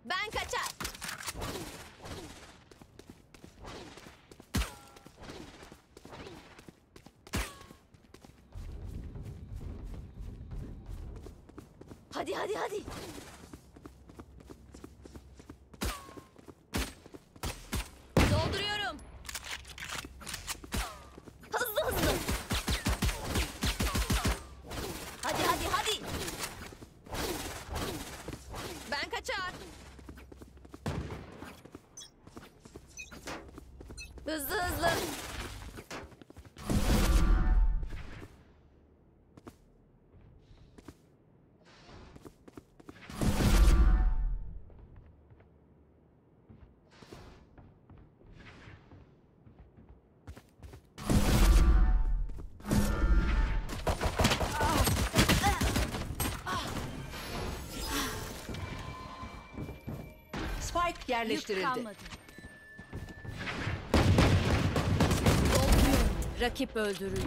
Ben kaçar. Hadi hadi hadi. Dolduruyorum. Hızlı hızlı. Hadi hadi hadi. Ben kaçar. Hızlı hızlı. Spike yerleştirildi. Yük kalmadı. Rakip öldürüldü.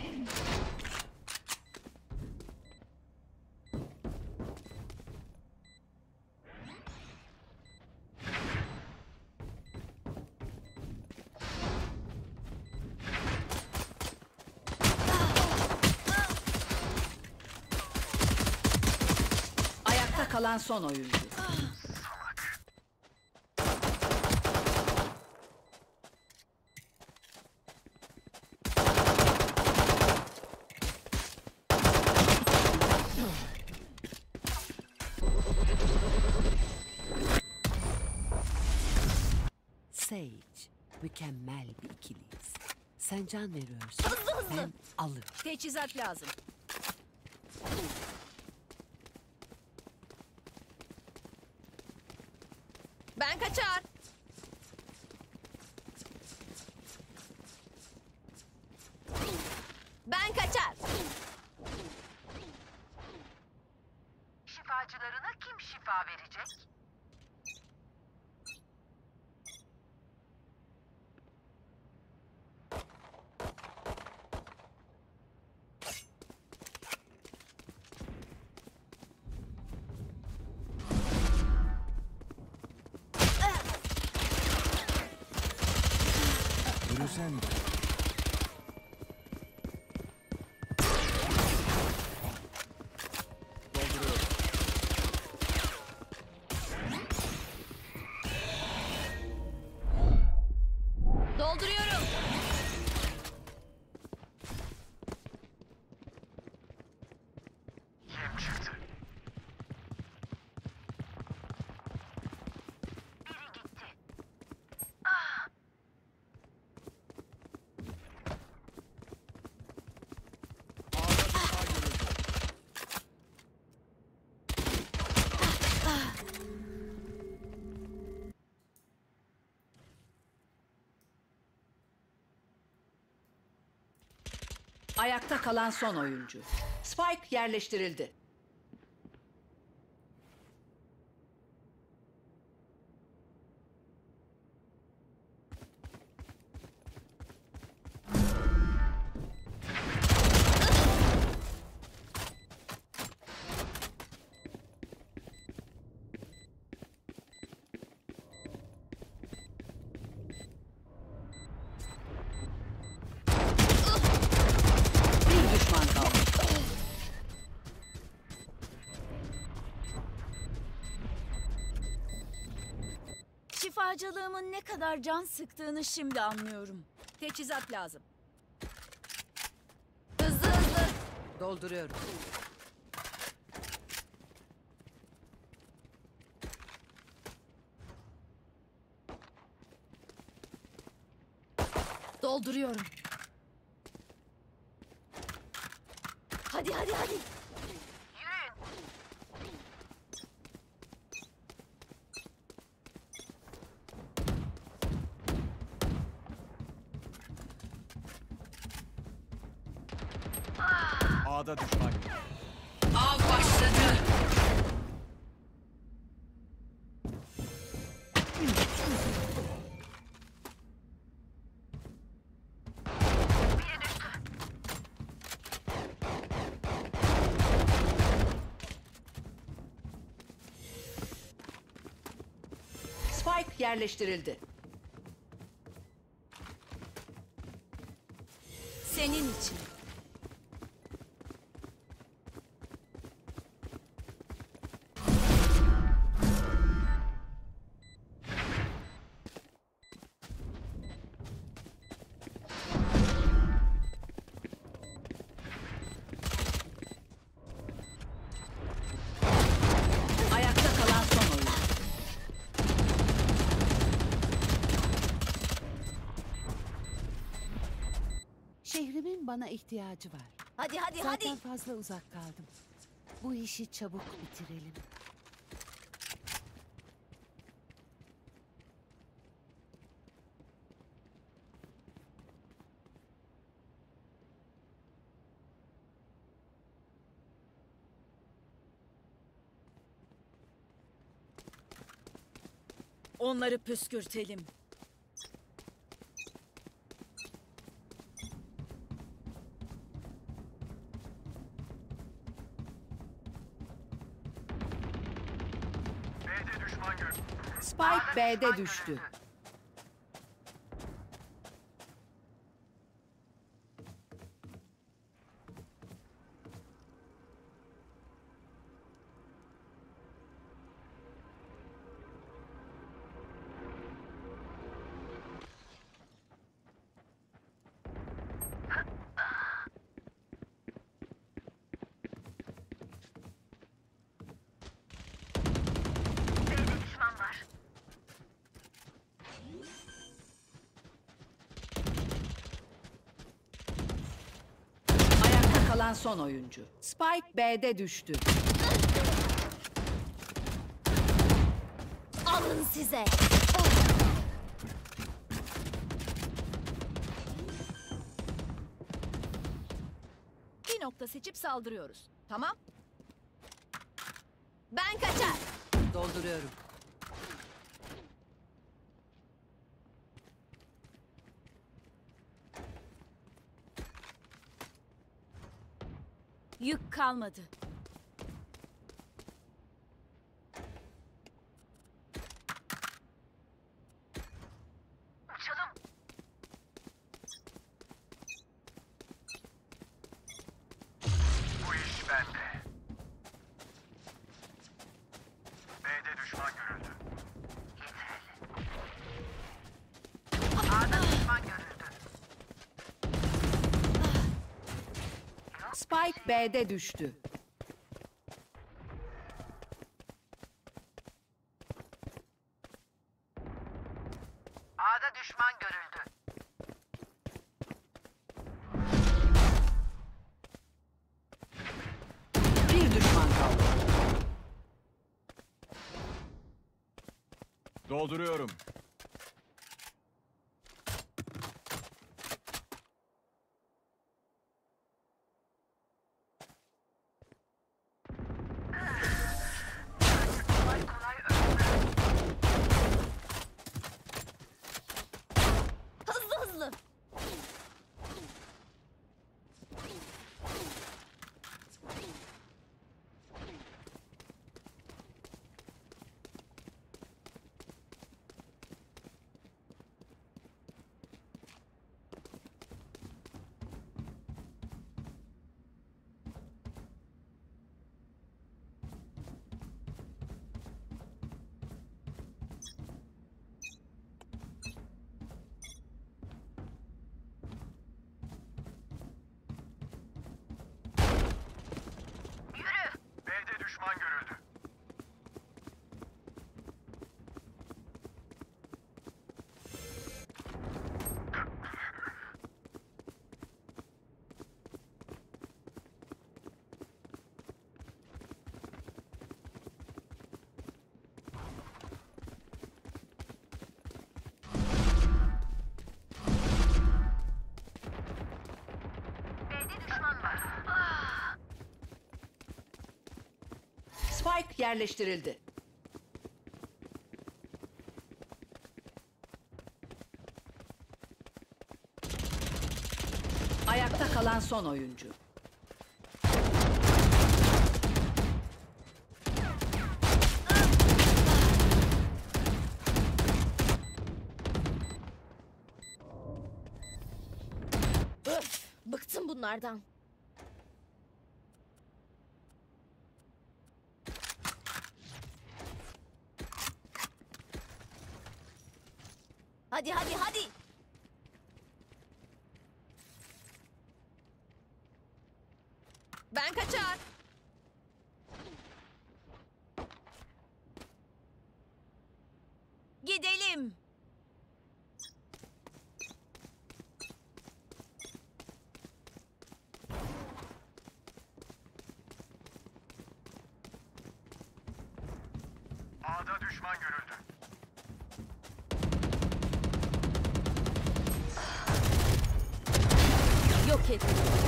Ayakta kalan son oyuncu. Sage, mükemmel bir ikiliyiz. Sen can veriyorsun, Hızlı hızlı. ben alırım. Teçhizat lazım. Ben kaçar. Ben kaçar. Şifacılarına kim şifa verecek? Yürüsen de. Dolduruyorum. Yem çıktı. Biri gitti. Ah! Ayakta kalan son oyuncu. Spike yerleştirildi. Bir düşman kaldı. Şifacılığımın ne kadar can sıktığını şimdi anlıyorum. Teçhizat lazım. Hızlı hızlı. Dolduruyorum. Dolduruyorum. Hadi hadi hadi. Yürüyün. A'da düşman. Av başladı. Biri düştü. Spike yerleştirildi. Senin için. Ayakta kalan son oyuncu. Şehrimin bana ihtiyacı var. Hadi hadi Zaten hadi. fazla uzak kaldım. Bu işi çabuk bitirelim. Onları püskürtelim. B'de düşman görüldü. Spike B'de düştü. B'de düşman var. Ayakta kalan son oyuncu. Spike B'de düştü. Alın size. Bir nokta seçip saldırıyoruz. Tamam? Ben kaçar. Dolduruyorum. Yük kalmadı. Uçalım. Bu iş bende. B'de düşman görüldü. Yeterli. A'da düşman görüldü. Spike B'de düştü. A'da düşman görüldü. Bir düşman kaldı. Dolduruyorum. Kolay kolay ölmez. Hızlı hızlı. B'de düşman görüldü. B'de düşman var. Spike yerleştirildi. Ayakta kalan son oyuncu. bunlardan. Hadi hadi hadi. Ben kaçar. Gidelim. A'da düşman görüldü. Yok et.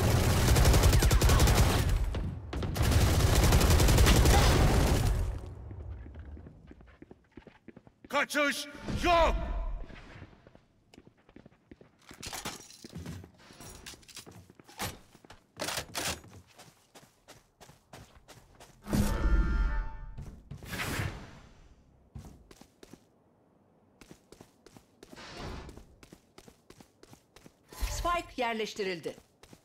Kaçış yok. Spike yerleştirildi.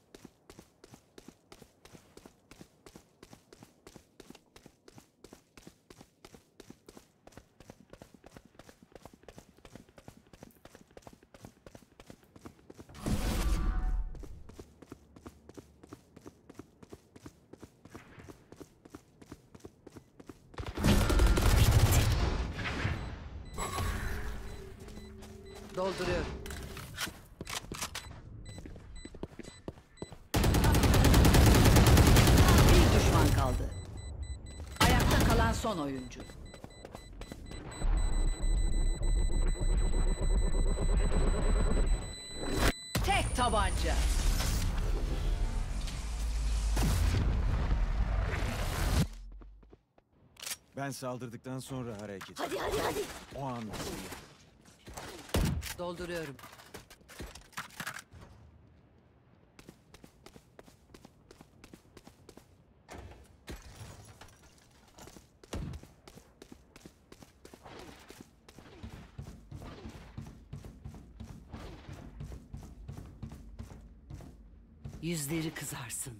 Dolduruyorum. Bir düşman kaldı. Ayakta kalan son oyuncu. Tek tabanca. Ben saldırdıktan sonra hareket. Hadi hadi hadi. O an Dolduruyorum. Yüzleri kızarsın.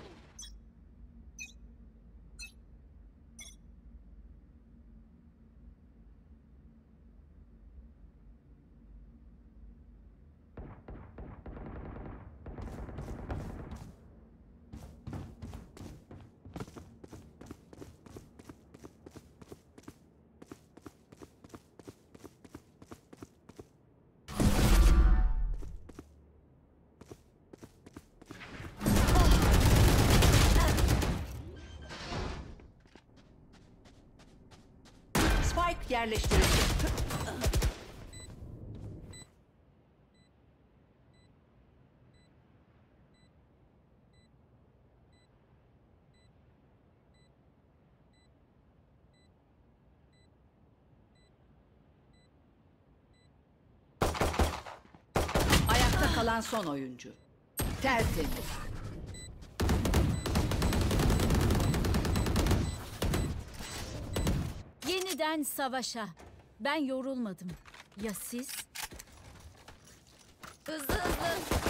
Spike yerleştirildi. Ayakta kalan son oyuncu. Tertemiz. Yeniden savaşa. Ben yorulmadım. Ya siz? Hızlı hızlı.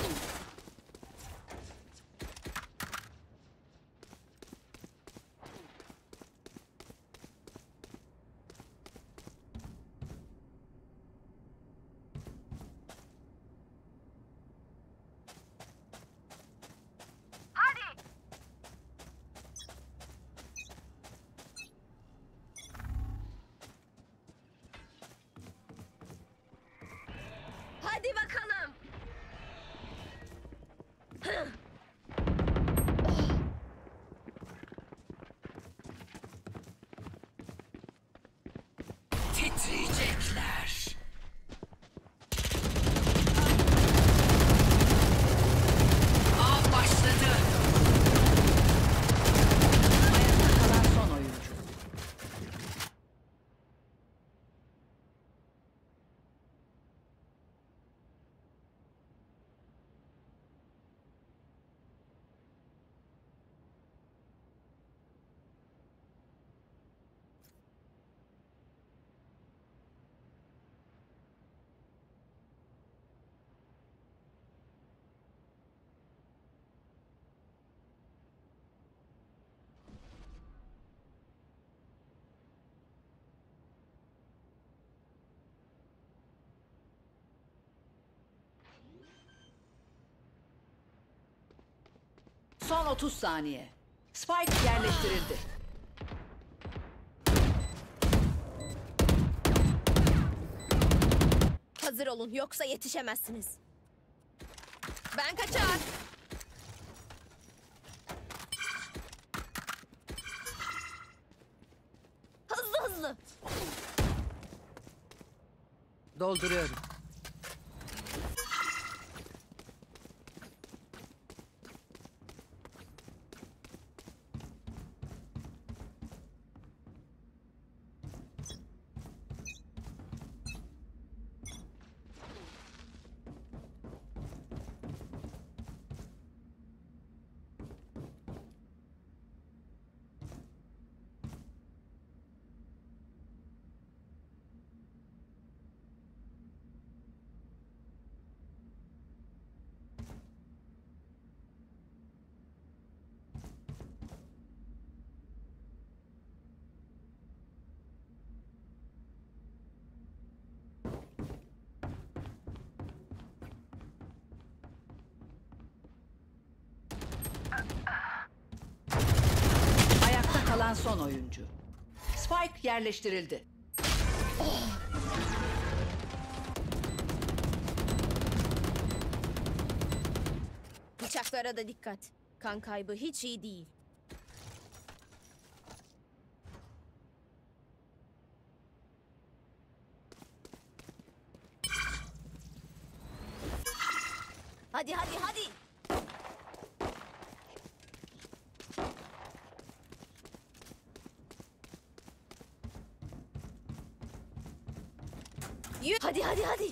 Hadi. Hadi bakalım. Titriyecekler. Av başladı. Ayakta kalan son oyuncu. Son 30 saniye. Spike yerleştirildi. Hazır olun yoksa yetişemezsiniz. Ben kaçar. Hızlı hızlı. Dolduruyorum. Ayakta kalan son oyuncu. Spike yerleştirildi. Bıçaklara da dikkat. Kan kaybı hiç iyi değil. Hadi hadi hadi. Hadi hadi hadi.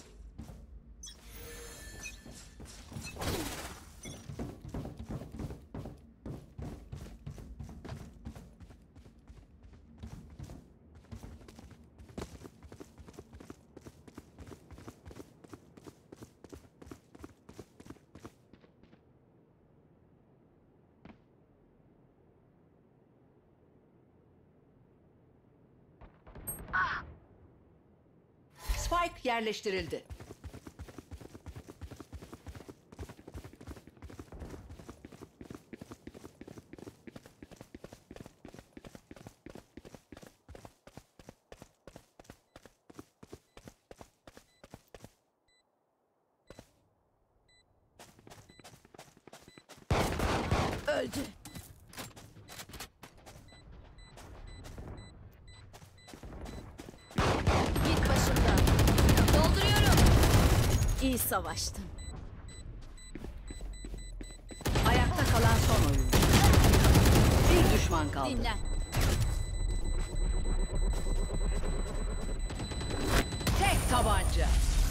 Spike yerleştirildi. Öldü. Git başımdan. Dolduruyorum. İyi savaştın. Ayakta kalan son oyuncu. Bir düşman kaldı. Dinlen. Tek tabanca.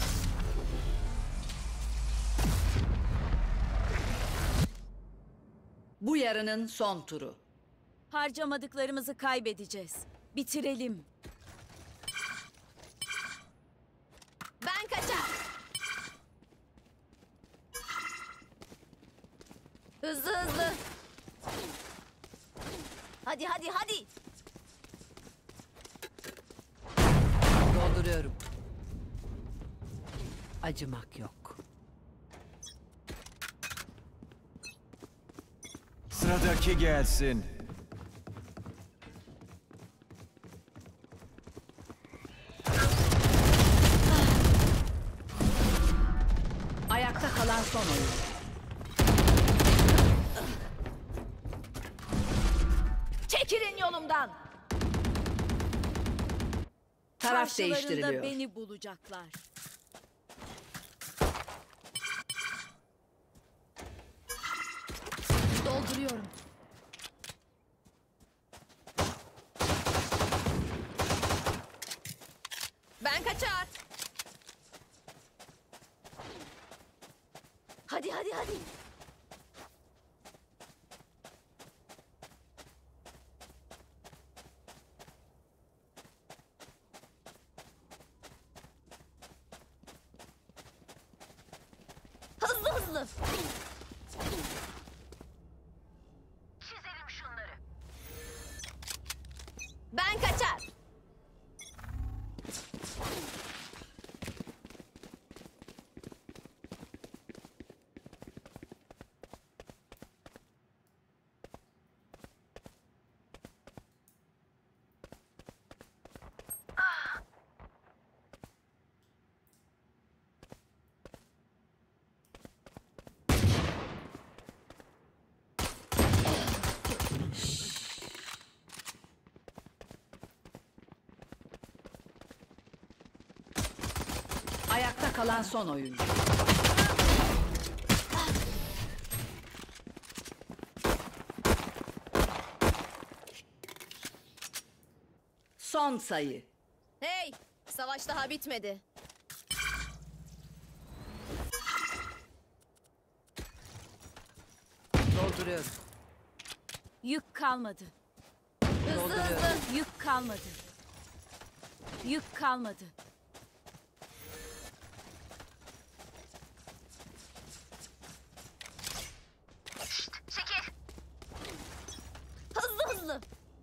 Bu yarının son turu. Harcamadıklarımızı kaybedeceğiz. Bitirelim. Ben kaçar. Hızlı hızlı. Hadi hadi hadi. Dolduruyorum. Acımak yok. Sıradaki gelsin. Ayakta kalan son oyuncu. Çekilin yolumdan. Taraf Karşılarında değiştiriliyor. beni bulacaklar. Dolduruyorum. Ben kaçar. Hadi hadi hadi. Hızlı hızlı. Çizelim şunları. Ben kaçar. Ayakta kalan son oyuncu. Son sayı. Hey, savaş daha bitmedi. Dolduruyorum. Yük kalmadı. Hızlı hızlı. Yük kalmadı. Yük kalmadı. Çekil. Hızlı hızlı.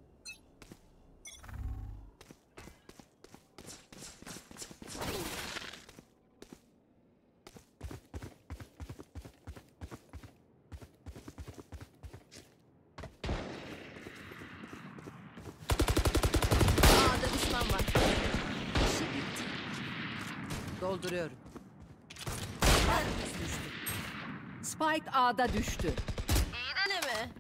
A'da düşman var. İşi bitti. Dolduruyorum. Spike A'da düştü. Yine mi?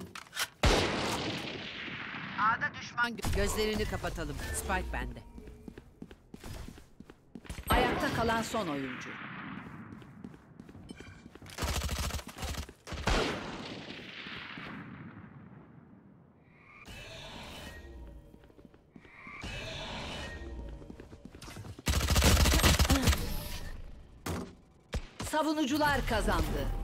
Gözlerini kapatalım. Spike bende. Ayakta kalan son oyuncu. Savunucular kazandı.